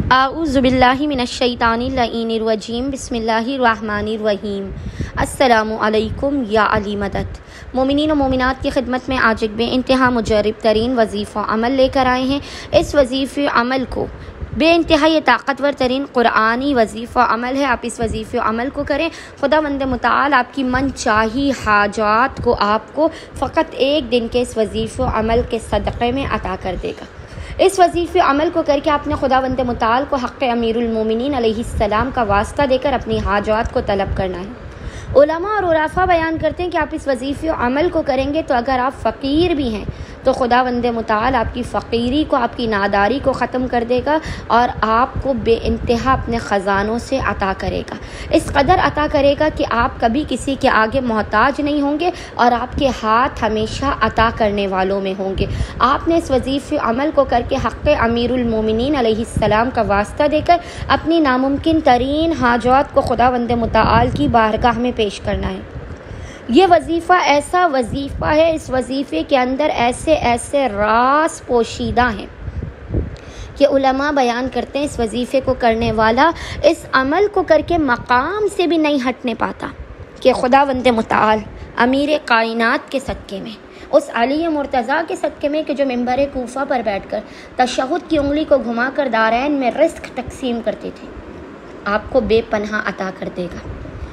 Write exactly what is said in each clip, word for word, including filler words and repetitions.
اعوذ باللہ من الشیطان اللعین الرجیم بسم اللہ الرحمن الرحیم۔ السلام علیکم یا علی مدد۔ مومنین و مومنات کی خدمت میں آج ایک بے انتہا مجرب ترین وظیفہ عمل لے کر آئے ہیں۔ اس وظیفہ عمل کو بے انتہا یہ طاقتور ترین قرآنی وظیفہ عمل ہے۔ آپ اس وظیفہ عمل کو کریں، خداوند متعال آپ کی من چاہی حاجات کو آپ کو فقط ایک دن کے اس وظیفہ عمل کے صدقے میں عطا کر دے گا۔ اس وظیفہ عمل کو کر کے آپ نے خداوند متعال کو حق امیر المومنین علیہ السلام کا واسطہ دے کر اپنی حاجات کو طلب کرنا ہے۔ علماء اور عرفاء بیان کرتے ہیں کہ آپ اس وظیفہ عمل کو کریں گے تو اگر آپ فقیر بھی ہیں تو خداوند متعال آپ کی فقیری کو، آپ کی ناداری کو ختم کر دے گا اور آپ کو بے انتہا اپنے خزانوں سے عطا کرے گا۔ اس قدر عطا کرے گا کہ آپ کبھی کسی کے آگے محتاج نہیں ہوں گے اور آپ کے ہاتھ ہمیشہ عطا کرنے والوں میں ہوں گے۔ آپ نے اس وظیفہ عمل کو کر کے حق امیر المومنین علیہ السلام کا واسطہ دے کر اپنی ناممکن ترین حاجات کو خداوند متعال کی بارگاہ میں پیش کرنا ہے۔ یہ وظیفہ ایسا وظیفہ ہے، اس وظیفے کے اندر ایسے ایسے راز پوشیدہ ہیں کہ علماء بیان کرتے ہیں اس وظیفے کو کرنے والا اس عمل کو کر کے مقام سے بھی نہیں ہٹنے پاتا کہ خداوند متعال امیر کائنات کے صدقے میں، اس علی مرتضیٰ کے صدقے میں کہ جو منبر کوفہ پر بیٹھ کر تشہد کی انگلی کو گھما کر دارین میں رزق تقسیم کرتے تھے، آپ کو بے پناہ عطا کر دے گا،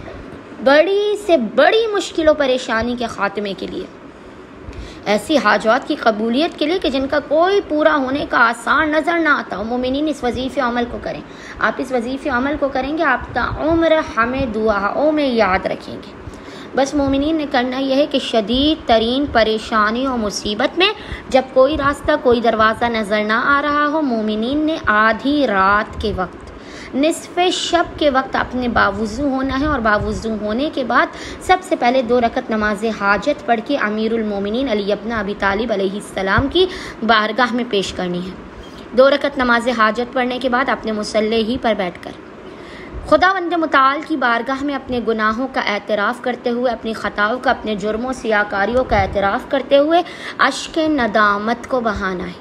بڑی سے بڑی مشکل و پریشانی کے خاتمے کے لیے، ایسی حاجات کی قبولیت کے لیے کہ جن کا کوئی پورا ہونے کا آسان نظر نہ آتا ہو۔ مومنین اس وظیفہ عمل کو کریں، آپ اس وظیفہ عمل کو کریں گے، آپ تا عمر ہمیں دعاؤں میں یاد رکھیں گے۔ بس مومنین نے کرنا یہ ہے کہ شدید ترین پریشانی و مصیبت میں جب کوئی راستہ کوئی دروازہ نظر نہ آ رہا ہو، مومنین نے آدھی رات کے وقت، نصف شب کے وقت اپنے باوضو ہونا ہے اور باوضو ہونے کے بعد سب سے پہلے دو رکعت نماز حاجت پڑھ کے امیر المومنین علی ابن ابی طالب علیہ السلام کی بارگاہ میں پیش کرنی ہے۔ دو رکعت نماز حاجت پڑھنے کے بعد اپنے مصلی ہی پر بیٹھ کر خداوند متعال کی بارگاہ میں اپنے گناہوں کا اعتراف کرتے ہوئے، اپنی خطاؤں کا، اپنے جرموں سیاکاریوں کا اعتراف کرتے ہوئے اشک ندامت کو بہانا ہے۔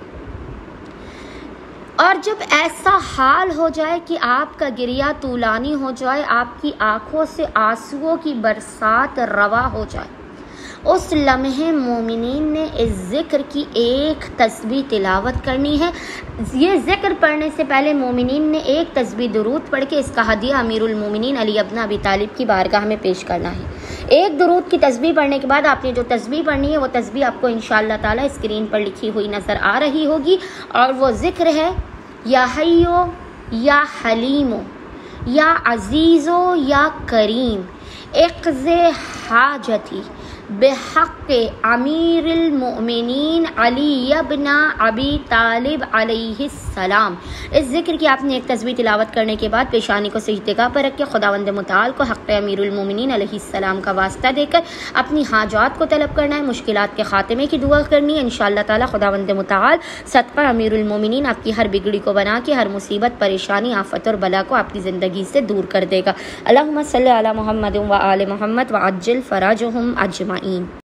اور جب ایسا حال ہو جائے کہ آپ کا گریہ طولانی ہو جائے، آپ کی آنکھوں سے آنسوؤں کی برسات روا ہو جائے، اس لمحے مومنین نے اس ذکر کی ایک تسبیح تلاوت کرنی ہے۔ یہ ذکر پڑھنے سے پہلے مومنین نے ایک تسبیح درود پڑھ کے اس کا ہدیہ امیر المومنین علی ابن ابی طالب کی بارگاہ میں پیش کرنا ہے۔ ایک درود کی تسبیح پڑھنے کے بعد آپ نے جو تسبیح پڑھنی ہے وہ تسبیح آپ کو انشاءاللہ تعالی اسکرین پر لکھی ہوئی نظر آ رہی ہوگی، اور وہ ذکر ہے: یا حیو یا حلیمو یا عزیزو یا کریم اقض حاجتی بحق امیر المؤمنین علی ابن ابی طالب علیہ السلام۔ اس ذکر کی آپ نے ایک تسبیح تلاوت کرنے کے بعد پیشانی کو سجدہ پر رکھ کے خداوند متعال کو حق امیر المؤمنین علیہ السلام کا واسطہ دے کر اپنی حاجات کو طلب کرنا ہے، مشکلات کے خاتمے کی دعا کرنی ہے۔ انشاءاللہ تعالی خداوند متعال صدقہ امیر المؤمنین آپ کی ہر بگڑی کو بنا کے، ہر مصیبت، پریشانی، آفت اور بلا کو آپ کی زندگی سے دور کر دے گا۔ اللہم صلی علی محمد و آل محمد وعجل فرجہم اجمعین۔